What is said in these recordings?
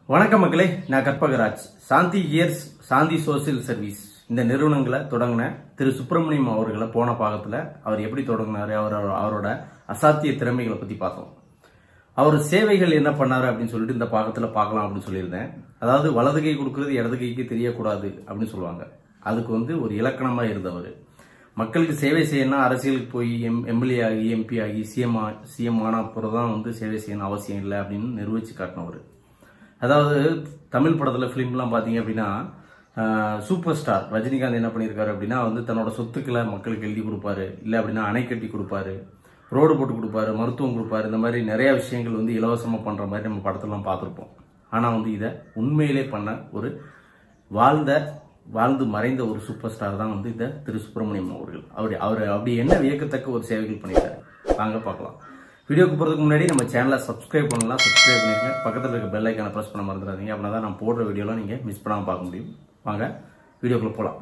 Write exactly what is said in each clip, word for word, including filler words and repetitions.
வணக்கம் மக்களே, நான் Karpagaraj. Shanthi years Shanthi social service இந்த நிறுவனங்களை தொடங்கின திரு சுப்பிரமணியம் அவர்களை போன பாகத்துல அவர் எப்படி தொடங்கினாரு, அவர் அவரோட அசாத்திய திறமைகளை பத்தி பார்த்தோம். அவர் சேவைகள் என்ன பண்ணாரு அப்படின்னு சொல்லிட்டு இந்த பாகத்துல பார்க்கலாம் அப்படின்னு சொல்லியிருந்தேன். அதாவது வலது கை கொடுக்கறது இடது கைக்கு தெரியக்கூடாது அப்படின்னு சொல்லுவாங்க. அதுக்கு வந்து ஒரு இலக்கணமா இருந்தவர். மக்களுக்கு சேவை செய்யணும், அரசியலுக்கு போய் எம் எம்எல்ஏ ஆகி எம்பி ஆகி சிஎம் சிஎம் ஆன அப்புறம் தான் வந்து சேவை செய்யணும் அவசியம் இல்லை அப்படின்னு நிரூபிச்சு காட்டினவர். அதாவது தமிழ் படத்துல பிலிம்லாம் பாத்தீங்க அப்படின்னா சூப்பர் ஸ்டார் ரஜினிகாந்த் என்ன பண்ணியிருக்காரு அப்படின்னா வந்து தன்னோட சொத்துக்களை மக்களுக்கு எழுதி கொடுப்பாரு, இல்லை அப்படின்னா அணை கட்டி கொடுப்பாரு, ரோடு போட்டு கொடுப்பாரு, மருத்துவம் கொடுப்பாரு. இந்த மாதிரி நிறைய விஷயங்கள் வந்து இலவசமா பண்ற மாதிரி நம்ம படத்தெல்லாம் பார்த்துருப்போம். ஆனா வந்து இதை உண்மையிலே பண்ண ஒரு வாழ்ந்த வாழ்ந்து மறைந்த ஒரு சூப்பர் ஸ்டார் தான் வந்து இந்த திரு சுப்பிரமணியம் அவர்கள். அப்படி அவர் அப்படி என்ன வியக்கத்தக்க ஒரு சேவைகள் பண்ணியிருக்காரு வாங்க பார்க்கலாம். வீடியோக்கு போகிறதுக்கு முன்னாடி நம்ம சேனலை சப்ஸ்கிரைப் பண்ணலாம், சப்ஸ்கிரைப் பண்ணிருங்க. பக்கத்தில் இருக்க பெல் ஐக்கானை ப்ரெஸ் பண்ண மறந்துடாதீங்க. அப்படின்னா தான் நான் போடுற வீடியோலாம் நீங்கள் மிஸ் பண்ணாமல் பார்க்க முடியும். வாங்க வீடியோக்குள்ள போகலாம்.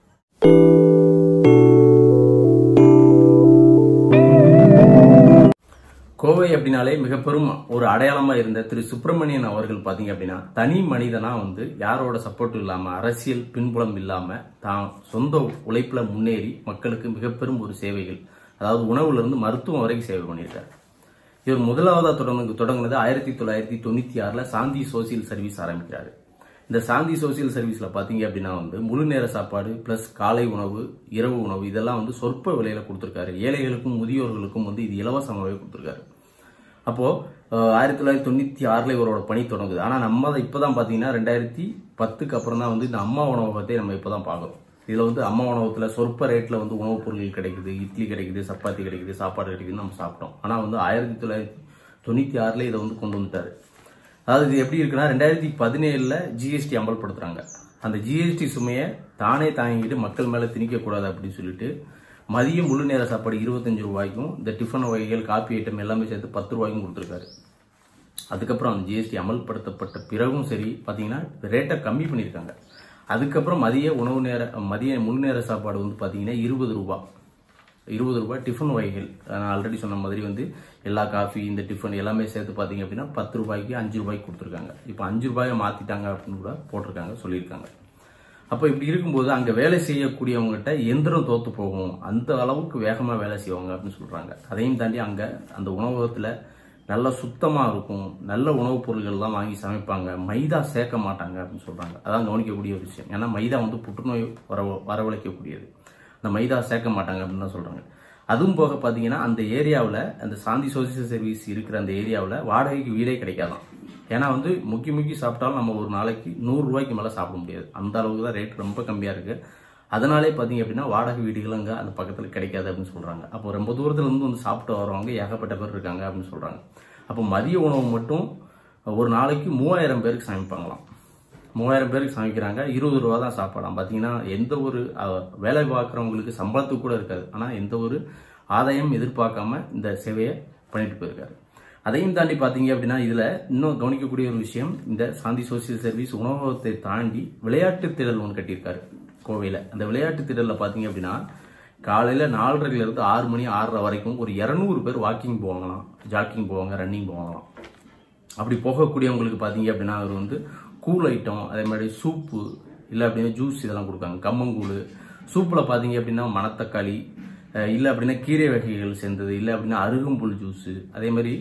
கோவை அப்படின்னாலே மிக பெரும் ஒரு அடையாளமா இருந்த திரு சுப்பிரமணியன் அவர்கள் பாத்தீங்க அப்படின்னா தனி மனிதனா வந்து யாரோட சப்போர்ட் இல்லாம, அரசியல் பின்புலம் இல்லாம தான் சொந்த உழைப்புல முன்னேறி மக்களுக்கு மிக பெரும் ஒரு சேவைகள், அதாவது உணவுல இருந்து மருத்துவம் வரைக்கும் சேவை பண்ணியிருக்காரு. இவர் முதலாவதா தொடங்க தொடங்கினது ஆயிரத்தி தொள்ளாயிரத்தி தொண்ணூத்தி ஆறுல சாந்தி சோசியல் சர்வீஸ் ஆரம்பிக்கிறாரு. இந்த சாந்தி சோசியல் சர்வீஸ்ல பாத்தீங்க அப்படின்னா வந்து முழு நேர சாப்பாடு பிளஸ் காலை உணவு, இரவு உணவு இதெல்லாம் வந்து சொற்ப விலையில கொடுத்திருக்காரு. ஏழைகளுக்கும் முதியோர்களுக்கும் வந்து இது இலவசமாகவே கொடுத்திருக்காரு. அப்போ ஆயிரத்தி தொள்ளாயிரத்தி தொண்ணூத்தி ஆறுல இவரோட பணி தொடங்குது. ஆனா நம்ம இப்பதான் பாத்தீங்கன்னா ரெண்டாயிரத்தி பத்துக்கு அப்புறம் தான் வந்து இந்த அம்மா உணவகத்தை நம்ம இப்பதான் பாக்குறோம். இதுல வந்து அம்மா உணவகத்துல சொற்ப ரேட்ல வந்து உணவுப் பொருட்கள் கிடைக்குது, இட்லி கிடைக்குது, சப்பாத்தி கிடைக்குது, சாப்பாடு கிடைக்குதுன்னு நம்ம சாப்பிட்டோம். ஆனா வந்து ஆயிரத்தி தொள்ளாயிரத்தி தொண்ணூத்தி ஆறுல இதை வந்து கொண்டு வந்துட்டாரு. அதாவது இது எப்படி இருக்குன்னா ரெண்டாயிரத்தி பதினேழுல ஜிஎஸ்டி அமல்படுத்துறாங்க. அந்த ஜிஎஸ்டி சுமையை தானே தாங்கிட்டு மக்கள் மேல திணிக்க கூடாது அப்படின்னு சொல்லிட்டு மதியம் முழு நேர சாப்பாடு இருபத்தஞ்சு ரூபாய்க்கும் இந்த டிஃபன் வகைகள், காப்பி ஐட்டம் எல்லாமே சேர்த்து பத்து ரூபாய்க்கும் கொடுத்துருக்காரு. அதுக்கப்புறம் அந்த ஜிஎஸ்டி அமல்படுத்தப்பட்ட பிறகும் சரி பாத்தீங்கன்னா ரேட்டை கம்மி பண்ணியிருக்காங்க. அதுக்கப்புறம் மதிய உணவு நேர மதிய முழு நேர சாப்பாடு வந்து பாத்தீங்கன்னா இருபது ரூபாய் இருபது ரூபாய் டிஃபன் வகைகள் நான் ஆல்ரெடி சொன்ன மாதிரி வந்து எல்லா காஃபி இந்த டிஃபன் எல்லாமே சேர்த்து பாத்தீங்க அப்படின்னா பத்து ரூபாய்க்கு அஞ்சு ரூபாய்க்கு கொடுத்துருக்காங்க. இப்போ அஞ்சு ரூபாயை மாத்திட்டாங்க அப்படின்னு கூட போட்டிருக்காங்க, சொல்லியிருக்காங்க. அப்போ இப்படி இருக்கும்போது அங்க வேலை செய்யக்கூடியவங்ககிட்ட எந்திரம் தோத்து போகும், அந்த அளவுக்கு வேகமா வேலை செய்வாங்க அப்படின்னு சொல்றாங்க. அதையும் தாண்டி அங்க அந்த உணவகத்துல நல்ல சுத்தமா இருக்கும், நல்ல உணவுப் பொருட்கள் தான் வாங்கி சமைப்பாங்க, மைதா சேர்க்க மாட்டாங்க அப்படின்னு சொல்றாங்க. அதான் கவனிக்கக்கூடிய ஒரு விஷயம். ஏன்னா மைதா வந்து புற்றுநோய் வர வரவழைக்கக்கூடியது. அந்த மைதா சேர்க்க மாட்டாங்க அப்படின்னு தான் சொல்றாங்க. அதுவும் போக பாத்தீங்கன்னா அந்த ஏரியாவில் அந்த சாந்தி சோசியல் சர்வீஸ் இருக்கிற அந்த ஏரியாவில் வாடகைக்கு வீடே கிடைக்காதான். ஏன்னா வந்து முக்கி முக்கி சாப்பிட்டாலும் நம்ம ஒரு நாளைக்கு நூறு ரூபாய்க்கு மேல சாப்பிட முடியாது. அந்த அளவுக்கு தான் ரேட் ரொம்ப கம்மியா இருக்கு. அதனாலே பாத்தீங்க அப்படின்னா வாடகை வீடுகள் அங்க அந்த பக்கத்துல கிடைக்காது அப்படின்னு சொல்றாங்க. அப்போ ரொம்ப தூரத்துல இருந்து வந்து சாப்பிட்டு வரவங்க ஏகப்பட்ட பேர் இருக்காங்க அப்படின்னு சொல்றாங்க. அப்போ மதிய உணவு மட்டும் ஒரு நாளைக்கு மூவாயிரம் பேருக்கு சமைப்பாங்களாம். மூவாயிரம் பேருக்கு சமைக்கிறாங்க, இருபது ரூபா தான் சாப்பாடாம். பாத்தீங்கன்னா எந்த ஒரு வேலை பார்க்கறவங்களுக்கு சம்பளத்துக்கு கூட இருக்காது. ஆனா எந்த ஒரு ஆதாயம் எதிர்பார்க்காம இந்த சேவையை பண்ணிட்டு போயிருக்காரு. அதையும் தாண்டி பாத்தீங்க அப்படின்னா இதுல இன்னும் கவனிக்கக்கூடிய ஒரு விஷயம், இந்த சாந்தி சோசியல் சர்வீஸ் உணவகத்தை தாண்டி விளையாட்டு திடல் ஒன்று கட்டியிருக்காரு கோவையில. அந்த விளையாட்டு திடல்ல பாத்தீங்க அப்படின்னா காலையில நாலரைல இருந்து ஆறு மணி ஆறரை வரைக்கும் ஒரு இருநூறு பேர் வாக்கிங் போவாங்களாம், ஜாக்கிங் போவாங்க, ரன்னிங் போவாங்களாம். அப்படி போகக்கூடியவங்களுக்கு பாத்தீங்க அப்படின்னா அவர் வந்து கூல் ஐட்டம், அதே மாதிரி சூப்பு, இல்லை அப்படின்னா ஜூஸ் இதெல்லாம் கொடுக்காங்க. கம்மங்கூழ் சூப்பில் பார்த்தீங்க அப்படின்னா மணத்தக்காளி, இல்லை அப்படின்னா கீரை வகைகள் சேர்ந்தது, இல்லை அப்படின்னா அருகம்புல் ஜூஸு, அதே மாதிரி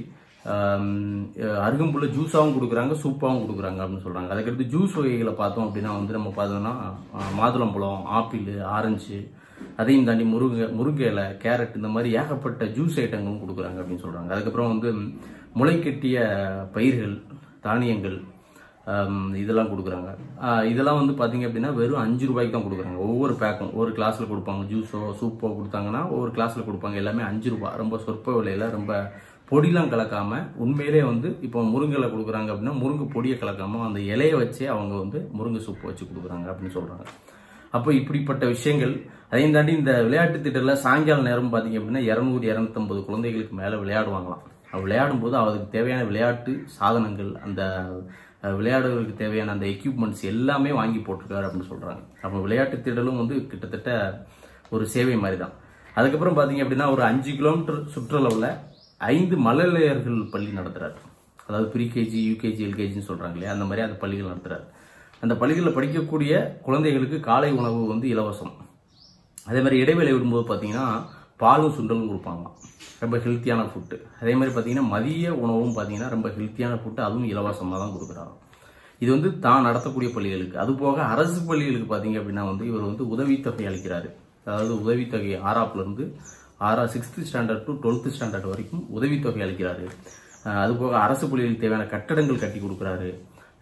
அருகம்புல்ல ஜூஸாகவும் கொடுக்குறாங்க, சூப்பாகவும் கொடுக்குறாங்க அப்படின்னு சொல்கிறாங்க. அதுக்கடுத்து ஜூஸ் வகைகளை பார்த்தோம் அப்படின்னா வந்து நம்ம பார்த்தோம்னா மாதுளம்பழம், ஆப்பிள், ஆரஞ்சு, அதையும் தாண்டி முருங்கை முருங்கை இலை, கேரட் இந்த மாதிரி ஏகப்பட்ட ஜூஸ் ஐட்டங்களும் கொடுக்குறாங்க அப்படின்னு சொல்கிறாங்க. அதுக்கப்புறம் வந்து முளைக்கட்டிய பயிர்கள், தானியங்கள் இதெல்லாம் கொடுக்குறாங்க. இதெல்லாம் வந்து பார்த்தீங்க அப்படின்னா வெறும் அஞ்சு ரூபாய்க்கு தான் கொடுக்குறாங்க. ஒவ்வொரு பேக்கும் ஒரு கிளாஸ்ல கொடுப்பாங்க. ஜூஸோ சூப்போ கொடுத்தாங்கன்னா ஒவ்வொரு கிளாஸ்ல கொடுப்பாங்க. எல்லாமே அஞ்சு ரூபாய், ரொம்ப சொற்ப விலையில, ரொம்ப பொடிலாம் கலக்காம உண்மையிலே வந்து இப்போ முருங்கை கொடுக்குறாங்க அப்படின்னா முருங்கை பொடியை கலக்காம அந்த இலையை வச்சே அவங்க வந்து முருங்கை சூப்பு வச்சு கொடுக்குறாங்க அப்படின்னு சொல்றாங்க. அப்போ இப்படிப்பட்ட விஷயங்கள். அதையும் தாண்டி இந்த விளையாட்டு திட்டத்துல சாயங்கால நேரம் பார்த்தீங்க அப்படின்னா இருநூறு இருநூத்தி ஐம்பது குழந்தைகளுக்கு மேல விளையாடுவாங்களாம். விளையாடும் போது அவருக்கு தேவையான விளையாட்டு சாதனங்கள், அந்த விளையாடுவதற்கு தேவையான அந்த எக்யூப்மெண்ட்ஸ் எல்லாமே வாங்கி போட்டிருக்காரு அப்படின்னு சொல்றாங்க. அப்போ விளையாட்டு திடலும் வந்து கிட்டத்தட்ட ஒரு சேவை மாதிரி தான். அதுக்கப்புறம் பாத்தீங்க அப்படின்னா ஒரு அஞ்சு கிலோமீட்டர் சுற்றளவுல ஐந்து மழலையர்கள் பள்ளி நடத்துறாரு. அதாவது ப்ரீகேஜி, யூகேஜி, எல்கேஜின்னு சொல்றாங்க இல்லையா, அந்த மாதிரி அந்த பள்ளிகள் நடத்துறாரு. அந்த பள்ளிகளில் படிக்கக்கூடிய குழந்தைகளுக்கு காலை உணவு வந்து இலவசம். அதே மாதிரி இடைவேளை விடும்போது பார்த்தீங்கன்னா பாலும் சுண்டலும் கொடுப்பாங்களாம், ரொம்ப ஹெல்த்தியான ஃபுட்டு. அதே மாதிரி பார்த்தீங்கன்னா மதிய உணவும் பார்த்தீங்கன்னா ரொம்ப ஹெல்த்தியான ஃபுட்டு, அதுவும் இலவசமாக தான் கொடுக்குறாங்க. இது வந்து தான் நடத்தக்கூடிய பள்ளிகளுக்கு. அதுபோக அரசு பள்ளிகளுக்கு பார்த்தீங்க அப்படின்னா வந்து இவர் வந்து உதவித்தொகை அளிக்கிறாரு. அதாவது உதவித்தொகை ஆறாப்புலேருந்து ஆறா sixth standard to twelfth standard வரைக்கும் உதவித்தொகை அளிக்கிறாரு. அதுபோக அரசு பள்ளிகளுக்கு தேவையான கட்டடங்கள் கட்டி கொடுக்குறாரு.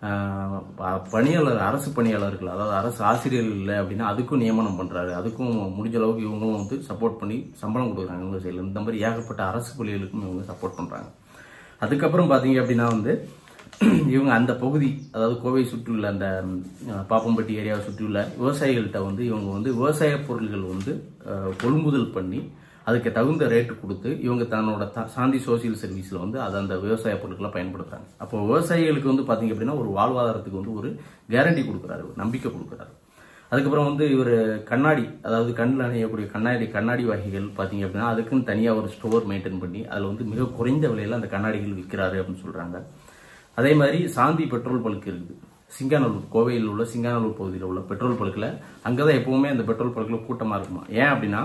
பணியாளர் அரசு பணியாளர்கள், அதாவது அரசு ஆசிரியர்கள் இல்லை அப்படின்னா அதுக்கும் நியமனம் பண்ணுறாரு. அதுக்கும் முடிஞ்ச அளவுக்கு இவங்களும் வந்து சப்போர்ட் பண்ணி சம்பளம் கொடுக்குறாங்க இவங்க சைடில். இந்த மாதிரி ஏகப்பட்ட அரசு பள்ளிகளுக்கும் இவங்க சப்போர்ட் பண்ணுறாங்க. அதுக்கப்புறம் பார்த்தீங்க அப்படின்னா வந்து இவங்க அந்த பகுதி, அதாவது கோவை சுற்றியுள்ள அந்த பாப்பம்பட்டி ஏரியாவை சுற்றியுள்ள விவசாயிகள்கிட்ட வந்து இவங்க வந்து விவசாய பொருட்கள் வந்து கொள்முதல் பண்ணி அதுக்கு தகுந்த ரேட்டு கொடுத்து இவங்க தன்னோட சாந்தி சோசியல் சர்வீஸில் வந்து அதை அந்த விவசாய பொருட்களை பயன்படுத்துறாங்க. அப்போ விவசாயிகளுக்கு வந்து பார்த்தீங்க அப்படின்னா ஒரு வாழ்வாதாரத்துக்கு வந்து ஒரு கேரண்டி கொடுக்குறாரு, நம்பிக்கை கொடுக்குறாரு. அதுக்கப்புறம் வந்து இவர் கண்ணாடி, அதாவது கண்ணில் அணியக்கூடிய கண்ணாடி கண்ணாடி வகைகள் பார்த்தீங்க அப்படின்னா அதுக்குன்னு தனியாக ஒரு ஸ்டோர் மெயின்டைன் பண்ணி அதில் வந்து மிக குறைந்த விலையில் அந்த கண்ணாடிகள் விற்கிறாரு அப்படின்னு சொல்கிறாங்க. அதே மாதிரி சாந்தி பெட்ரோல் பல்க் இருக்குது சிங்காநல்லூர், கோவையில் உள்ள சிங்காநல்லூர் பகுதியில் உள்ள பெட்ரோல் பல்கில். அங்கே தான் எப்பவுமே அந்த பெட்ரோல் பல்கில் கூட்டமாக இருக்குமா. ஏன் அப்படின்னா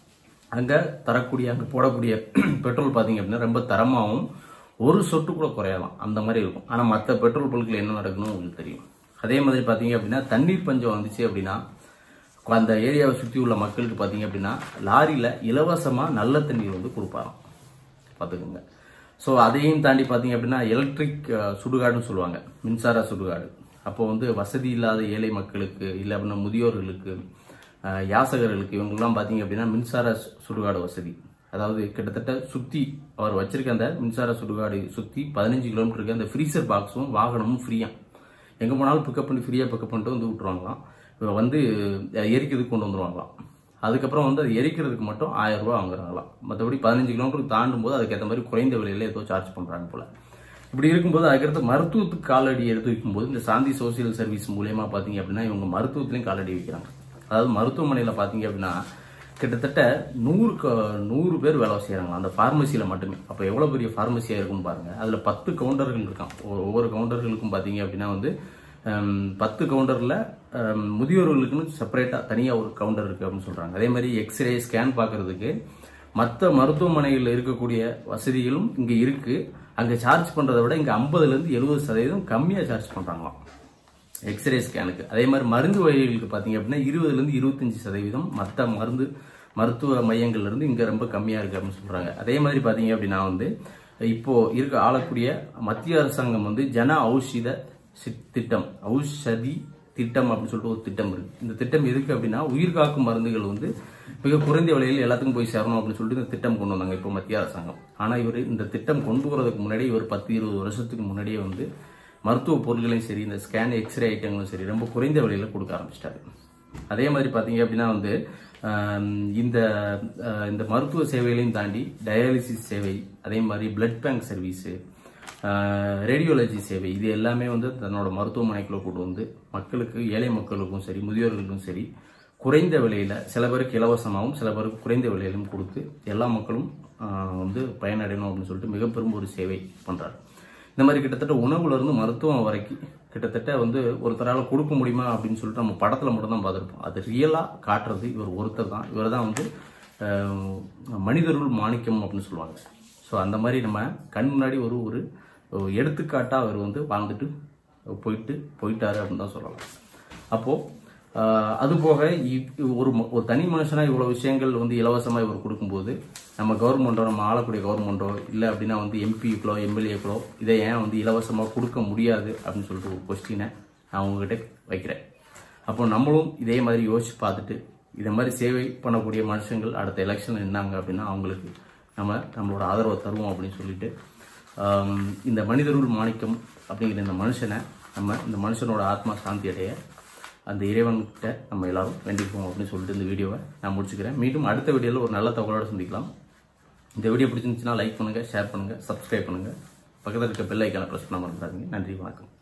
அங்கே தரக்கூடிய அங்கே போடக்கூடிய பெட்ரோல் பார்த்தீங்க அப்படின்னா ரொம்ப தரமாகவும் ஒரு சொட்டு கூட குறையலாம் அந்த மாதிரி இருக்கும். ஆனால் மற்ற பெட்ரோல் பல்கில் என்ன நடக்கணும் உங்களுக்கு தெரியும். அதே மாதிரி பார்த்தீங்க அப்படின்னா தண்ணீர் பஞ்சம் வந்துச்சு அப்படின்னா அந்த ஏரியாவை சுற்றி உள்ள மக்களுக்கு பார்த்தீங்க அப்படின்னா லாரியில் இலவசமாக நல்ல தண்ணீர் வந்து கொடுப்பாராம், பார்த்துக்கோங்க. ஸோ அதையும் தாண்டி பார்த்தீங்க அப்படின்னா எலக்ட்ரிக் சுடுகாடுன்னு சொல்லுவாங்க, மின்சார சுடுகாடு. அப்போ வந்து வசதி இல்லாத ஏழை மக்களுக்கு, இல்லை அப்படின்னா முதியோர்களுக்கு, யாசகர்களுக்கு, இவங்கெல்லாம் பார்த்தீங்க அப்படின்னா மின்சார சுடுகாடு வசதி. அதாவது கிட்டத்தட்ட சுற்றி அவர் வச்சிருக்க அந்த மின்சார சுடுகாடு சுற்றி பதினஞ்சு கிலோமீட்டருக்கு அந்த ஃப்ரீசர் பாக்ஸும் வாகனமும் ஃப்ரீயாக எங்கே போனாலும் பிக்கப் பண்ணி ஃப்ரீயாக பிக்கப் பண்ணிட்டு வந்து விட்டுருவாங்களாம். வந்து எரிக்கிறதுக்கு கொண்டு வந்துடுவாங்களாம். அதுக்கப்புறம் வந்து அது எரிக்கிறதுக்கு மட்டும் ஆயிரம் ரூபா வாங்குறாங்களாம். மற்றபடி பதினஞ்சு கிலோமீட்டருக்கு தாண்டும் போது அதுக்கேற்ற மாதிரி குறைந்த விலையில ஏதோ சார்ஜ் பண்ணுறாங்க போல. இப்படி இருக்கும்போது அதுக்கடுத்து மருத்துவத்துக்கு காலடி எடுத்து வைக்கும்போது இந்த சாந்தி சோசியல் சர்வீஸ் மூலயமா பார்த்தீங்க அப்படின்னா இவங்க மருத்துவத்திலையும் காலடி வைக்கிறாங்க. அதாவது மருத்துவமனையில் பார்த்தீங்க அப்படின்னா கிட்டத்தட்ட நூறு நூறு பேர் வேலை செய்கிறாங்க அந்த ஃபார்மசியில் மட்டுமே. அப்போ எவ்வளோ பெரிய ஃபார்மசியாக இருக்குன்னு பாருங்கள். அதில் பத்து கவுண்டர்கள் இருக்கான். ஒவ்வொரு கவுண்டர்களுக்கும் பார்த்தீங்க அப்படின்னா வந்து பத்து கவுண்டரில் முதியோர்களுக்குன்னு செப்பரேட்டாக தனியாக ஒரு கவுண்டர் இருக்குது அப்படின்னு சொல்கிறாங்க. அதே மாதிரி எக்ஸ்ரே ஸ்கேன் பார்க்குறதுக்கு மற்ற மருத்துவமனைகளில் இருக்கக்கூடிய வசதிகளும் இங்கே இருக்குது. அங்கே சார்ஜ் பண்ணுறதை விட இங்கே ஐம்பதுலேருந்து எழுபது சதவீதம் கம்மியாக சார்ஜ் பண்ணுறாங்களாம் எக்ஸ்ரே ஸ்கேனுக்கு. அதே மாதிரி மருந்து வகைகளுக்கு பார்த்தீங்க அப்படின்னா இருபதுலேருந்து இருபத்தஞ்சி சதவீதம் மற்ற மருந்து மருத்துவ மையங்கள்லேருந்து இங்கே ரொம்ப கம்மியாக இருக்குது அப்படின்னு சொல்கிறாங்க. அதே மாதிரி பார்த்தீங்க அப்படின்னா வந்து இப்போது இருக்க ஆளக்கூடிய மத்திய அரசாங்கம் வந்து ஜன ஔஷத திட்டம், ஔஷதி திட்டம் அப்படின்னு சொல்லிட்டு ஒரு திட்டம் இருக்குது. இந்த திட்டம் எதுக்கு அப்படின்னா உயிர் காக்கும் மருந்துகள் வந்து மிக குறைந்த விலையில் எல்லாத்துக்கும் போய் சேரணும் அப்படின்னு சொல்லிட்டு இந்த திட்டம் கொண்டு வந்தாங்க இப்போ மத்திய அரசாங்கம். ஆனால் இவர் இந்த திட்டம் கொண்டு வரதுக்கு முன்னாடி இவர் பத்து இருபது வருஷத்துக்கு முன்னாடியே வந்து மருத்துவ பொருட்களையும் சரி இந்த ஸ்கேன் எக்ஸ்ரே ஐட்டங்களும் சரி ரொம்ப குறைந்த விலையில் கொடுக்க ஆரம்பிச்சிட்டாரு. அதே மாதிரி பார்த்தீங்க அப்படின்னா வந்து இந்த இந்த மருத்துவ சேவைகளையும் தாண்டி டயாலிசிஸ் சேவை, அதே மாதிரி பிளட் பேங்க் சர்வீஸு, ரேடியோலஜி சேவை, இது எல்லாமே வந்து தன்னோட மருத்துவமனைக்குள்ளே கொண்டு வந்து மக்களுக்கு, ஏழை மக்களுக்கும் சரி முதியோர்களுக்கும் சரி குறைந்த விலையில், சில பேருக்கு இலவசமாகவும் சில பேருக்கு குறைந்த விலையிலும் கொடுத்து எல்லா மக்களும் வந்து பயனடையணும் அப்படின்னு சொல்லிட்டு மிக பெரும் ஒரு சேவை பண்ணுறாரு. இந்த மாதிரி கிட்டத்தட்ட உணவுலேருந்து மருத்துவம் வரைக்கும் கிட்டத்தட்ட வந்து ஒருத்தரால் கொடுக்க முடியுமா அப்படின்னு சொல்லிட்டு நம்ம படத்தில் மட்டும் தான் பார்த்துருப்போம். அது ரியலாக காட்டுறது இவர் ஒருத்தர் தான். இவர் தான் வந்து மனிதருள் மாணிக்கம் அப்படின்னு சொல்லுவாங்க. ஸோ அந்த மாதிரி நம்ம கண் முன்னாடி ஒரு ஒரு எடுத்துக்காட்டாக அவர் வந்து வாழ்ந்துட்டு போயிட்டு போயிட்டாரு அப்படின்னு தான் சொல்லலாம். அப்போது அதுபோக ஒரு ஒரு தனி மனுஷனாக இவ்வளோ விஷயங்கள் வந்து இலவசமாக இவர் கொடுக்கும்போது நம்ம கவர்மெண்ட்டோ, நம்ம ஆளக்கூடிய கவர்மெண்ட்டோ, இல்லை அப்படின்னா வந்து எம்பிக்களோ எம்எல்ஏக்களோ இதை ஏன் வந்து இலவசமாக கொடுக்க முடியாது அப்படின்னு சொல்லிட்டு ஒரு கொஸ்டினை நான் உங்ககிட்ட வைக்கிறேன். அப்போ நம்மளும் இதே மாதிரி யோசிச்சு பார்த்துட்டு இதை மாதிரி சேவை பண்ணக்கூடிய மனுஷங்கள் அடுத்த எலெக்ஷன் என்னாங்க அப்படின்னா அவங்களுக்கு நம்ம நம்மளோட ஆதரவை தருவோம் அப்படின்னு சொல்லிட்டு இந்த மனிதருள் மாணிக்கம் அப்படிங்கிற இந்த மனுஷனை நம்ம இந்த மனுஷனோட ஆத்மா சாந்தி அடைய அந்த இறைவன்கிட்ட நம்ம எல்லாரும் வேண்டிப்போம் அப்படின்னு சொல்லிட்டு இந்த வீடியோவை நான் முடிச்சுக்கிறேன். மீண்டும் அடுத்த வீடியோவில் ஒரு நல்ல தகவலோடு சந்திக்கலாம். இந்த வீடியோ பிடிச்சிருந்துச்சுன்னா லைக் பண்ணுங்கள், ஷேர் பண்ணுங்கள், சப்ஸ்கிரைப் பண்ணுங்கள், பக்கத்தில் இருக்க பெல் ஐக்கானை ப்ரெஸ் பண்ண மறந்துடாதீங்க. நன்றி, வணக்கம்.